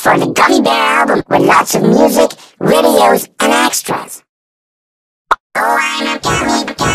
for the Gummy Bear album with lots of music, videos, and extras. Oh, I'm a gummy bear.